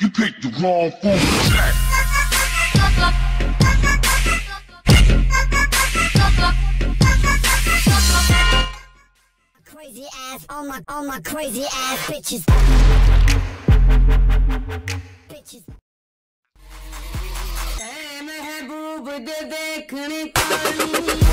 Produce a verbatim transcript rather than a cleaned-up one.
You picked the wrong phone track. Crazy ass, all my, all my crazy ass bitches. Bitches. महबूब दे देखने को